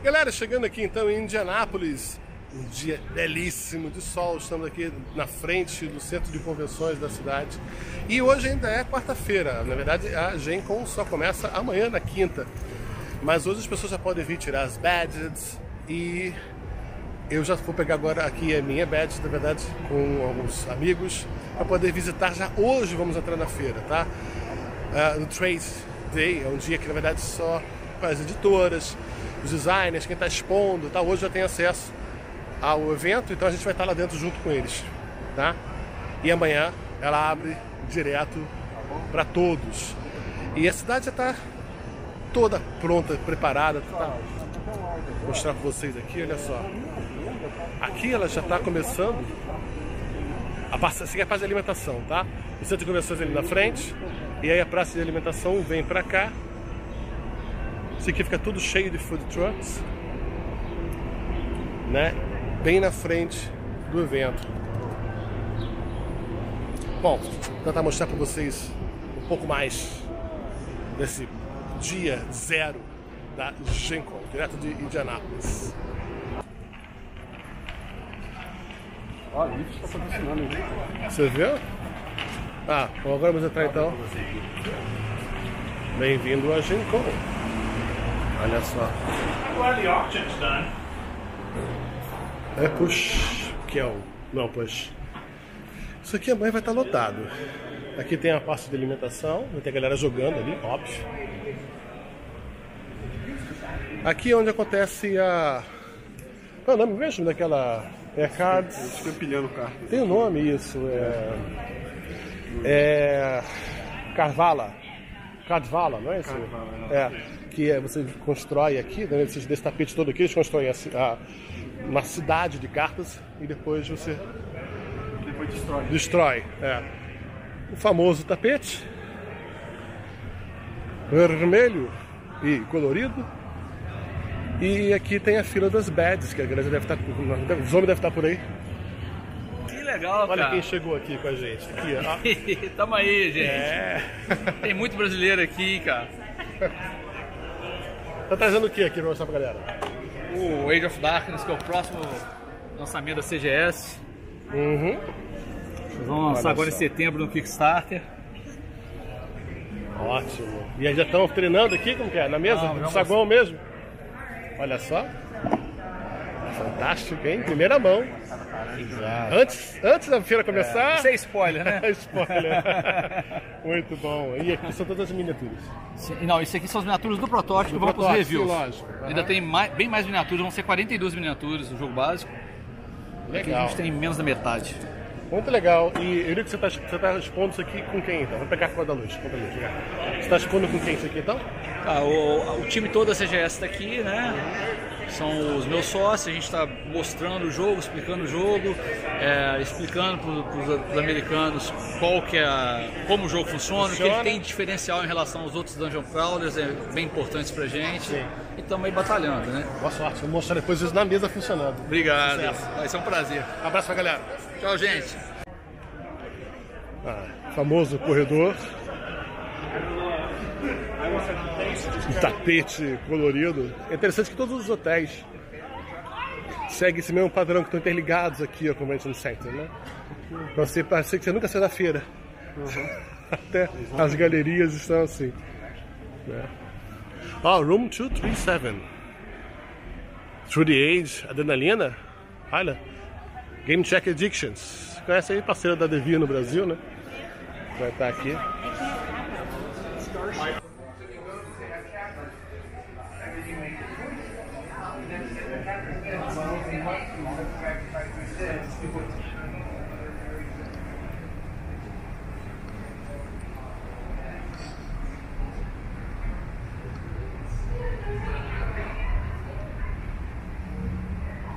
Galera, chegando aqui então em Indianápolis, um dia belíssimo de sol, estamos aqui na frente do centro de convenções da cidade. E hoje ainda é quarta-feira, na verdade a Gen Con só começa amanhã na quinta. Mas hoje as pessoas já podem vir tirar as badges e eu já vou pegar agora aqui a minha badge, na verdade, com alguns amigos, para poder visitar já hoje. Vamos entrar na feira, tá? No Trade Day é um dia que na verdade só para as editoras, os designers, quem está expondo, tá? Hoje já tem acesso ao evento, então a gente vai estar lá dentro junto com eles, tá? E amanhã ela abre direto para todos. E a cidade já está toda pronta, preparada, tá? Vou mostrar para vocês aqui, olha só. Aqui ela já está começando a parte de alimentação, tá? O centro de convenções ali na frente, e aí a praça de alimentação vem para cá. Isso aqui fica tudo cheio de food trucks, né? Bem na frente do evento. Bom, vou tentar mostrar para vocês um pouco mais desse dia zero da Gen Con, direto de Indianápolis. Ó, o lift está funcionando aí. Você viu? Ah, bom, agora vamos entrar então. Bem-vindo a Gen Con. Olha só. É push, que é o... Não, push. Isso aqui amanhã vai estar lotado. Aqui tem a parte de alimentação, vai ter a galera jogando ali, óbvio. Aqui é onde acontece a... Qual é o nome mesmo daquela... É cards... Escampilhando o carro. Tem um nome isso, Carvala, não é isso? Carvala, que você constrói aqui, né, desse tapete todo aqui, eles constroem uma cidade de cartas e depois você destrói. O famoso tapete vermelho e colorido. E aqui tem a fila das badges, que a galera deve estar, os homens devem estar por aí. Que legal, Olha cara. quem chegou aqui com a gente. Aqui, ó. Tamo aí, gente. Tem muito brasileiro aqui, cara. Tá trazendo o que aqui pra mostrar pra galera? O Age of Darkness, que é o próximo lançamento da CGS. Uhum. Eles vão lançar agora em setembro no Kickstarter. Ótimo. E aí já estão treinando aqui, como que é? Na mesa? No saguão mesmo? Olha só. Fantástico, hein? Primeira mão. Exato. Antes da feira começar... Isso é spoiler, né? Spoiler. Muito bom. E aqui são todas as miniaturas. Não, isso aqui são as miniaturas do protótipo, Do vão para os protótipo, reviews. sim, lógico. Uhum. Ainda tem bem mais miniaturas, vão ser 42 miniaturas no jogo básico. Aqui a Legal. gente tem menos da metade. Muito legal. E eu vi que você tá expondo isso aqui com quem, então? Vou pegar a cor da luz. Você está expondo com quem isso aqui, então? O time todo da CGS está aqui, né? São os meus sócios, a gente está mostrando o jogo, explicando o jogo, explicando para os americanos como o jogo funciona, o que ele tem de diferencial em relação aos outros Dungeon Crawlers, é bem importante pra gente. Sim. E estamos aí batalhando, né? Boa sorte, vou mostrar depois isso na mesa funcionando. Obrigado, Sucesso. vai ser um prazer. Abraço pra galera. Tchau, gente. Famoso corredor. Um tapete colorido. É interessante que todos os hotéis seguem esse mesmo padrão, que estão interligados aqui ao Convention Center, né? Então você parece que você nunca sai da feira. Uhum. Até as galerias estão assim. Né? Room 237. Through the Age, Adrenalina. Olha. Game Check Addictions. Conhece aí, parceira da Devir no Brasil, né? Vai estar aqui.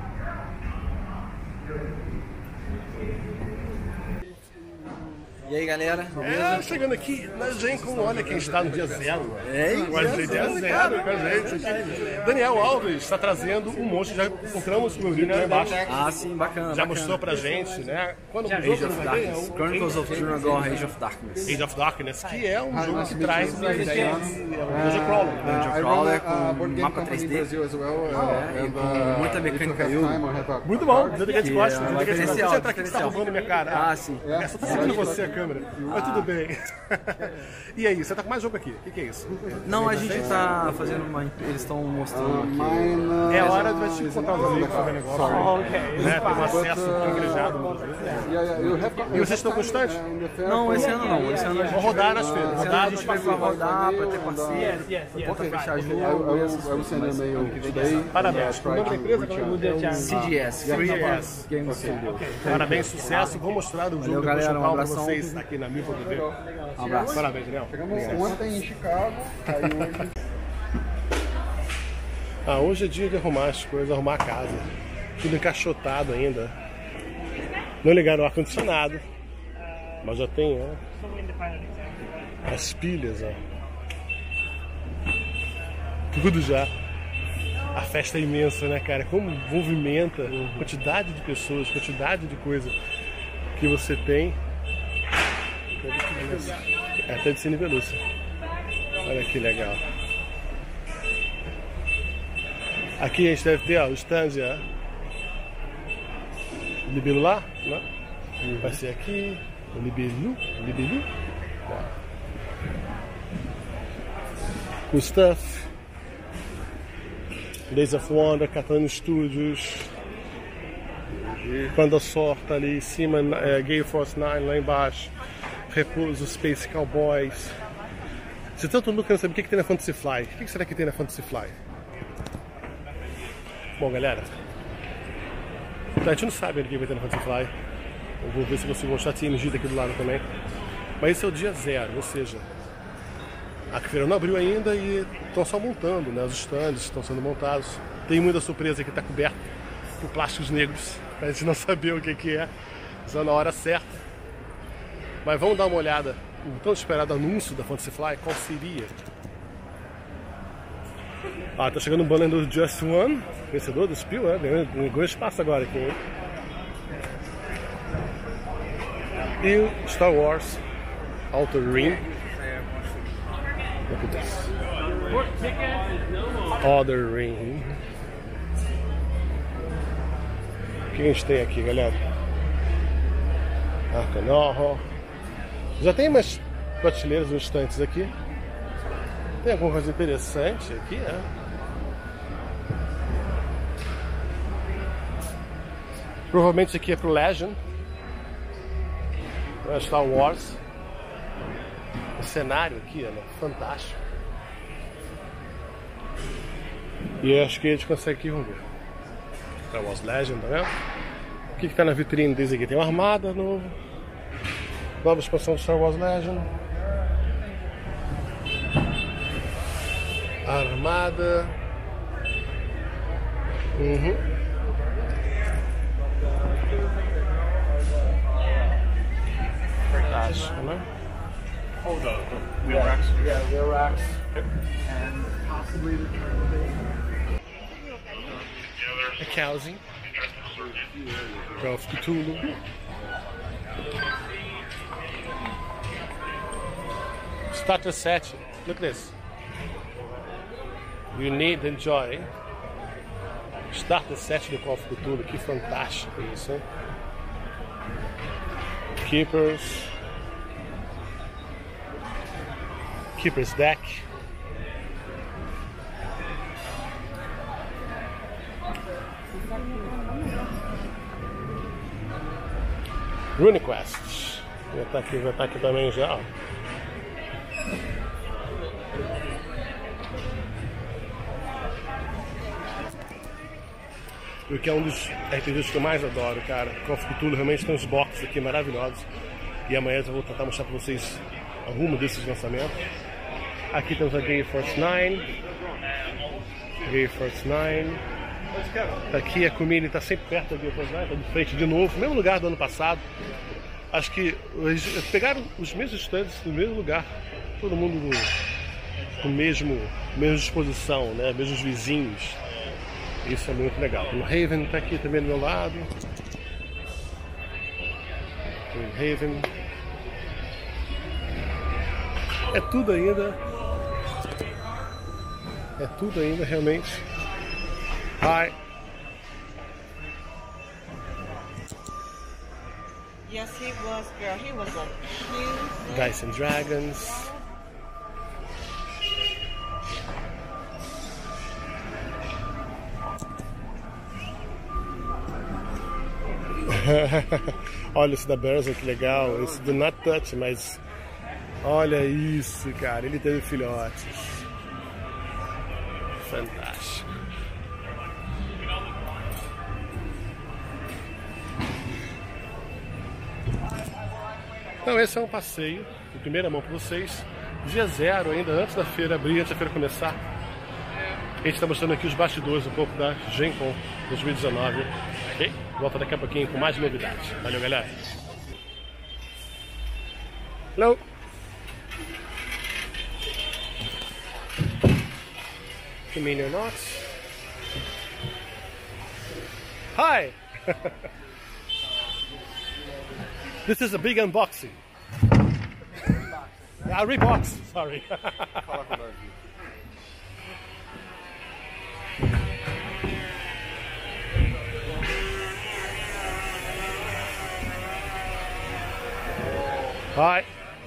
E aí galera, beleza? Chegando aqui na Gen Con, olha quem está no dia 0. Dia Dia 0 com a gente aqui. Daniel Alves está trazendo um monte, já encontramos com o livro lá embaixo. Ah, sim, bacana. Já mostrou pra gente, né? Quando o Age jogo of Darkness. Chronicles of Durador, Age of Darkness. Age of Darkness, que é um jogo que traz a ideia Dungeon Crawler. Dungeon Crawler com mapa 3D. E com muita mecânica. Muito bom, que gosta. Diferencial, Você entrar aqui que você tá roubando minha cara. Ah, sim. É, só tá seguindo você a câmera. Mas tudo bem. E aí, você tá com mais jogo aqui? O que é isso? Não, a gente tá fazendo uma... Eles estão mostrando aqui. É hora de te contar os vídeos sobre o negócio. Né? Tem um acesso privilegiado. E vocês estão com stand? Não, esse ano não. Esse ano a gente Vou rodar nas feiras. Esse ano a gente vai pra rodar, pra ter parceiro, pra fechar jogo. Parabéns. O nome da empresa é CGS, Game Studio. Parabéns, sucesso. Vou mostrar o jogo galera, de um pra abração. vocês aqui na Mipo TV. Um abraço. Parabéns, Daniel. Ontem em Chicago, aí hoje... Hoje é dia de arrumar as coisas, arrumar a casa. Tudo encaixotado ainda. Não ligaram o ar-condicionado. Mas já tem, ó, as pilhas, ó. Tudo já. A festa é imensa, né, cara? Como movimenta, quantidade de pessoas, quantidade de coisa que você tem. Até de Cine Pelúcia. Olha que legal. Aqui a gente deve ter, ó, o stand, ó. Libelo lá, né? Vai ser aqui. O Libelu. O Stuff. Days of Wonder, Katana Studios. Quando a sorte ali em cima, Gale Force 9 lá embaixo. Repouso, Space Cowboys. Se tanto mundo quer saber o que tem na Fantasy Fly, o que será que tem na Fantasy Fly? Bom, galera, a gente não sabe o que vai ter na Fantasy Fly. Eu vou ver se consigo mostrar a TNG daqui do lado também. Mas esse é o dia 0, ou seja, a feira não abriu ainda e estão só montando, né? Os stands estão sendo montados. Tem muita surpresa que está coberta por plásticos negros, pra gente não saber o que é, só na hora certa. Mas vamos dar uma olhada no tão esperado anúncio da Fantasy Fly, qual seria? Tá chegando um banner do Just One, vencedor do Spiel, né? Ganhou espaço agora aqui, hein? E o Star Wars Outer Rim. Look at this. Outer Rim. O que a gente tem aqui, galera? Arcanor. Já tem mais prateleiras nos estantes aqui. Tem alguma coisa interessante aqui, né? Provavelmente isso aqui é pro Legend. Star Wars. O cenário aqui, né? Fantástico. E acho que a gente consegue aqui, vamos ver. Star Wars Legend, tá vendo? O que tá na vitrine deles aqui? Tem uma armada nova. Nova expansão do Star Wars Legend. Armada. Fantástico, né? Oh, the wheel racks? Yeah, wheel racks. And possibly the housing. Call of Cthulhu. Starter set. Look at this. You need enjoy. Starter set do Call of Cthulhu. Que fantástico isso, hein? Keeper's Deck. RuneQuest. Já tá aqui também já. Ó. O que é um dos RPGs que eu mais adoro, cara. Call of Cthulhu realmente tem uns boxes aqui maravilhosos. E amanhã eu vou tentar mostrar pra vocês alguma desses lançamentos. Aqui temos a Gale Force 9. Gale Force 9. Aqui a Comini está sempre perto da Gale Force 9, está de frente de novo, mesmo lugar do ano passado. acho que eles pegaram os mesmos estandes no mesmo lugar, todo mundo com mesma disposição, né? Mesmos vizinhos. Isso é muito legal. O Haven está aqui também do meu lado. O Haven. É tudo ainda realmente. Hi. Yes, he was, girl. He was a cute. Dice and Dragons. Olha esse da Berserk, que legal. Esse do Not Touch, mas olha isso, cara. Ele teve filhotes. Fantástico. Então esse é um passeio em primeira mão para vocês. Dia 0 ainda, antes da feira abrir, antes da feira começar. A gente está mostrando aqui os bastidores um pouco da Gen Con 2019. Ok? Volta daqui a pouquinho com mais novidades. Valeu, galera. Hello. Communion knots. Hi. This is a big unboxing. Yeah, Reeboks, sorry. Hi.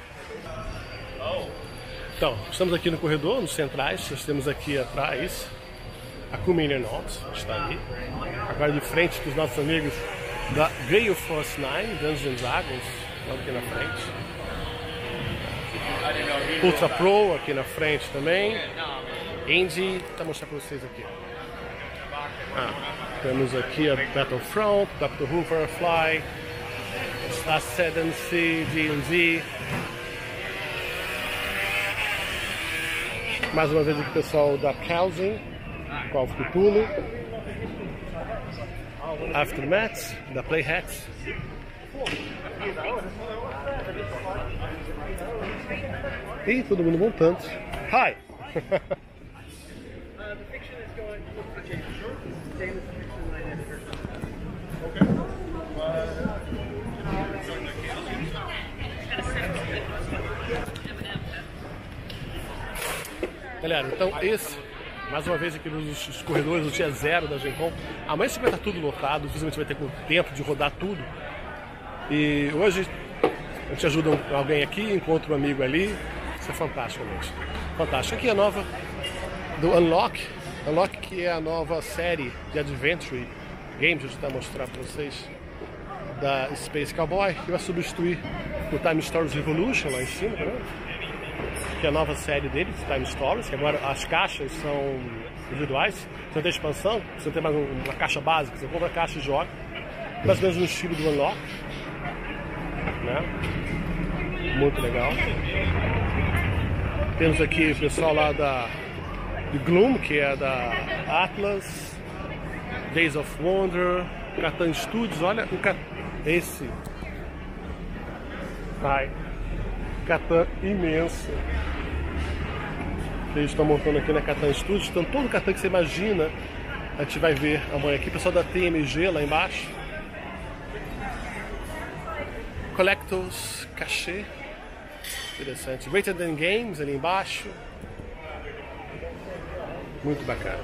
Então, estamos aqui no corredor, nos centrais. Nós temos aqui atrás a Communion Knots, está ali. Agora de frente para os nossos amigos da Gale Force 9, Dungeons & Dragons, logo aqui na frente. Ultra Pro aqui na frente também. Indy, vou mostrar para vocês aqui. Temos aqui a Battlefront, Doctor Who, Firefly, Ascendancy, D&D. Mais uma vez aqui o pessoal da Calzin, Call of Cthulhu, Aftermath, da Playhats. E todo mundo montando. Hi! Galera, então esse, mais uma vez aqui nos corredores do dia 0 da Gen Con. Amanhã vai estar tudo lotado, dificilmente vai ter tempo de rodar tudo. E hoje a gente ajuda alguém aqui, encontra um amigo ali. Isso é fantástico, gente. Fantástico. Aqui é a nova do Unlock. Unlock, que é a nova série de Adventure Games, que a gente vai mostrar para vocês, da Space Cowboy, que vai substituir o Time Stories Revolution lá em cima, tá vendo? Que é a nova série deles, Time Stories, que agora as caixas são individuais. Você não tem expansão, você não tem mais uma caixa básica, você compra a caixa e joga. Mais ou menos no estilo do Unlock, né? Muito legal. Temos aqui o pessoal lá de Gloom, que é da Atlas, Days of Wonder, Catan Studios. Olha esse Catan imenso que eles estão montando aqui na Catan Studios. Então todo o Catan que você imagina a gente vai ver amanhã aqui. O pessoal da TMG lá embaixo, Collectors Cachê, interessante. Rated and Games ali embaixo, muito bacana.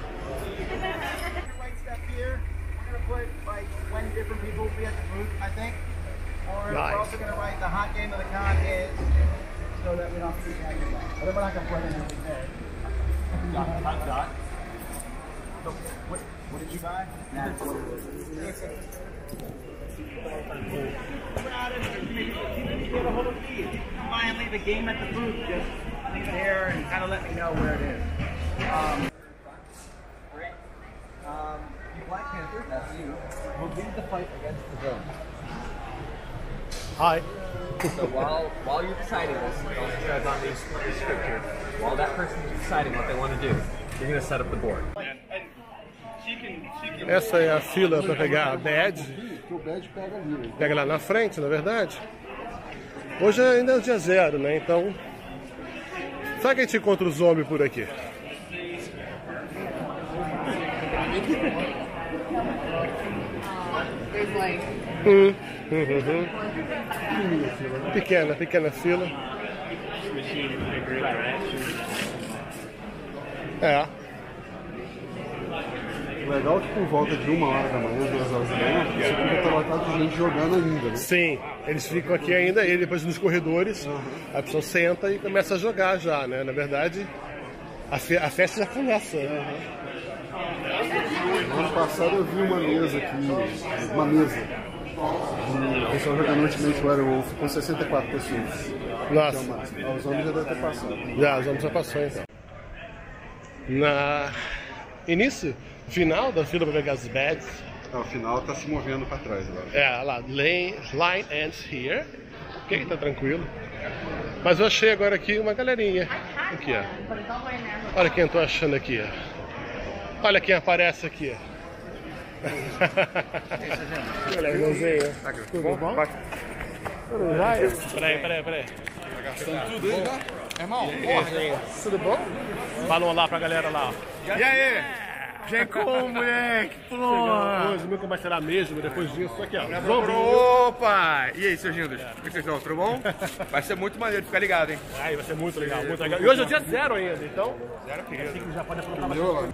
Or we're also going to write the hot game of the con is, so that we don't have to keep hanging back. But we're not going to put anything there. Dot. So, what did you buy? Come by and leave a game at the booth. Just leave it here and kind of let me know where it is. Black Panther, that's you. Will lead the fight against the villain. Hi. So while you're deciding this, it says on these scriptures, while that person's deciding what they want to do, you're going to set up the board. Essa é a fila para pegar a badge. O badge pega ali. Pega lá na frente, na verdade. Hoje ainda é o dia 0, né? Então, será que a gente encontra o zombie por aqui? Pequena fila. É. Legal que por volta de 1 hora da manhã, 2 horas da manhã, você fica estar lotado de gente jogando ainda, né? Sim, eles ficam aqui ainda, e depois nos corredores, a pessoa senta e começa a jogar já, né? Na verdade, a festa já começa. No ano passado eu vi uma mesa o pessoal jogando Ultimate Werewolf com 64 pessoas. Nossa. Os homens já devem ter passado. Já, os homens já passou então. Na final da fila para pegar as bags. O final tá se movendo para trás agora. É, lá, line ends here. Ok, tá tranquilo. Mas eu achei agora aqui uma galerinha. Aqui, ó. Olha quem eu tô achando aqui, ó. Olha quem aparece aqui, ó. Olha, irmãozinho. Tudo bom? Peraí. Gastando tudo aí, né? Irmão, tudo bom? Fala um olá pra galera lá, ó. E aí? Vem com, moleque! Hoje nunca mais será mesmo, depois disso, aqui ó. Opa! E aí, seu Gindos? Como vocês estão? Tudo bom? Vai ser muito maneiro, fica ligado, hein? Ai, vai ser muito legal, muito legal. E hoje é o dia 0 ainda, então. 0 querido. Assim que já pode aproveitar bastante.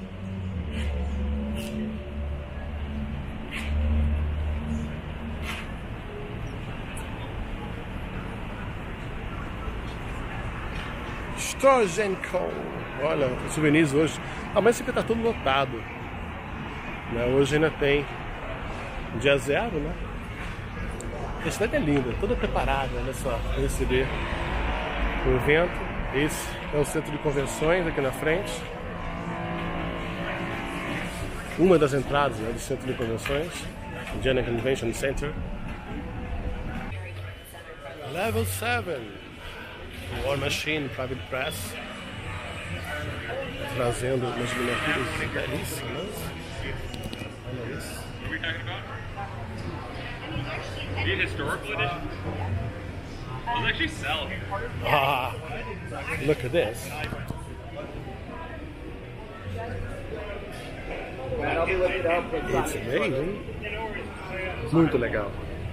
Strojenko. Olha, os souvenirs hoje. Mas sempre está tudo lotado. Né? Hoje ainda tem dia 0, né? A cidade é linda, toda preparada, olha só, para receber o evento. Esse é o centro de convenções aqui na frente. Uma das entradas, né, do centro de convenções, Indiana Convention Center. Level 7. War Machine Private Press, trazendo umas miniaturas belíssimas. Olha isso. The historical edition? Those actually sell here. Ah, look at this. It's amazing. Muito legal.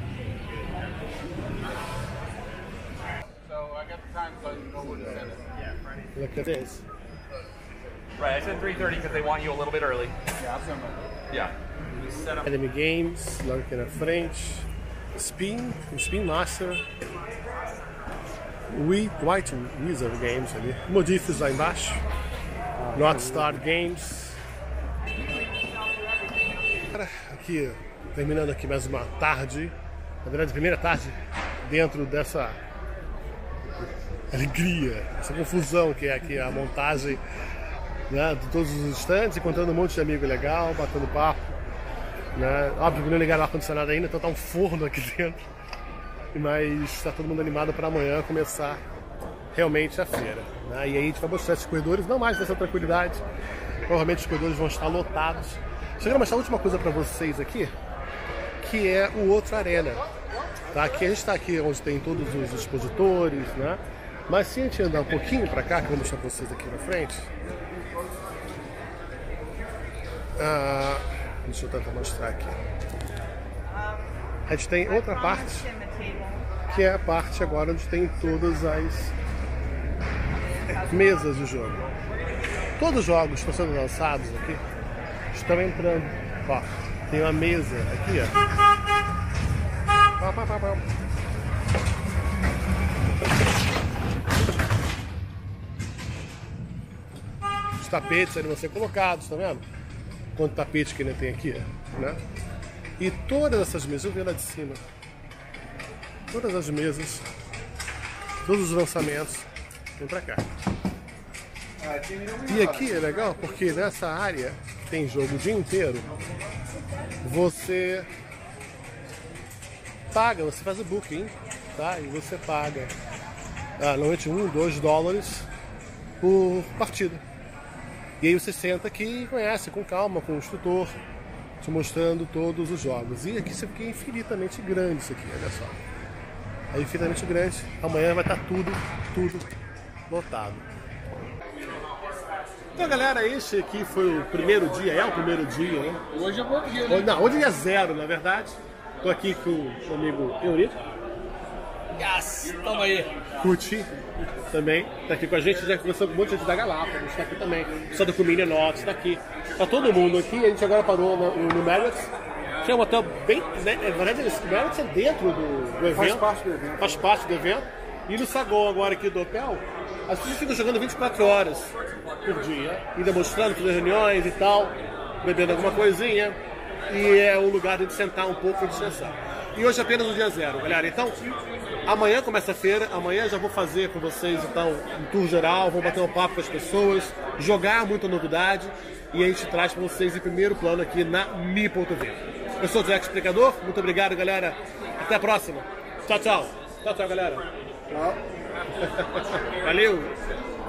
Look at this. Right, I said 3:30 because they want you a little bit early. Yeah. Enemy Games, logo aqui na frente. Spin Master. White Wizard Games ali. Modifs lá embaixo. Not Star Games. Aqui, terminando aqui mais uma tarde. Na verdade, a primeira tarde dentro dessa alegria, essa confusão que é aqui a montagem, né, de todos os stands, encontrando um monte de amigo legal, batendo papo, né? Óbvio que não ligaram o ar-condicionado ainda, então tá um forno aqui dentro, mas está todo mundo animado para amanhã começar realmente a feira, né? E aí a gente vai mostrar esses corredores, não mais nessa tranquilidade, provavelmente os corredores vão estar lotados. Chegando a mostrar a última coisa para vocês aqui, que é o outro arena, tá? Aqui a gente está aqui onde tem todos os expositores, né? Mas se a gente andar um pouquinho para cá, que eu vou mostrar para vocês aqui na frente. Deixa eu tentar mostrar aqui. A gente tem outra parte, que é a parte agora onde tem todas as mesas de jogo. Todos os jogos que estão sendo lançados aqui estão entrando. Ó, tem uma mesa aqui, ó. Os tapetes ali vão ser colocados, tá vendo? Quanto tapete que ainda tem aqui, né? E todas essas mesas, eu vi lá de cima. Todas as mesas, todos os lançamentos, vem pra cá. E aqui é legal porque nessa área que tem jogo o dia inteiro, você paga, você faz o booking, tá? E você paga normalmente $1-2 por partida. E aí você senta aqui e conhece com calma, com o instrutor, te mostrando todos os jogos. E aqui isso aqui é infinitamente grande, isso aqui, olha só. é infinitamente grande. Amanhã vai estar tudo lotado. Então, galera, esse aqui foi o primeiro dia, é o primeiro dia, né? Hoje é bom dia, né? Não, hoje é 0, na verdade. Tô aqui com o amigo Eurico. Yes, tamo aí. Cuti também tá aqui com a gente, já conversou com um monte de gente da Galápagos, tá aqui também. Só do Comini Notes, tá aqui. Tá todo mundo aqui, a gente agora parou no Marriott, que é um hotel bem. Né, na verdade, o Marriott é dentro do evento. Faz parte do evento. Faz parte do evento. E no saguão agora aqui do hotel, as pessoas ficam jogando 24 horas por dia, ainda mostrando, fazendo reuniões e tal, bebendo alguma coisinha. E é um lugar de sentar um pouco e descansar. E hoje é apenas o dia 0, galera. Então, amanhã começa a feira, amanhã já vou fazer com vocês então um tour geral, vou bater um papo com as pessoas, jogar muita novidade e a gente traz para vocês em primeiro plano aqui na Mi.v. Eu sou o Jack Explicador, muito obrigado, galera. Até a próxima. Tchau, tchau. Tchau, tchau, galera. Tchau. Valeu.